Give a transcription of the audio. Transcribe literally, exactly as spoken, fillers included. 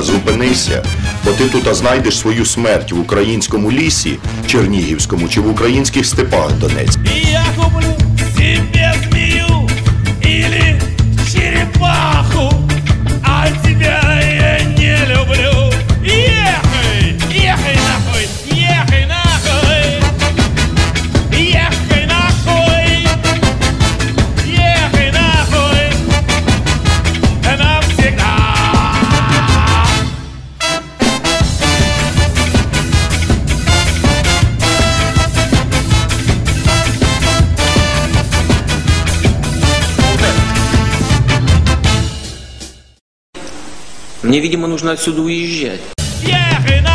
зупинися, бо ти тут знайдеш свою смерть в українському лісі, чернігівському, чи в українських степах Донецьких. Я куплю себе змею или черепаху, а тебя я не люблю. Ехай, ехай нахуй, ехай нахуй, ехай нахуй, ехай нахуй навсегда. Мне, видимо, нужно отсюда уезжать. Ехай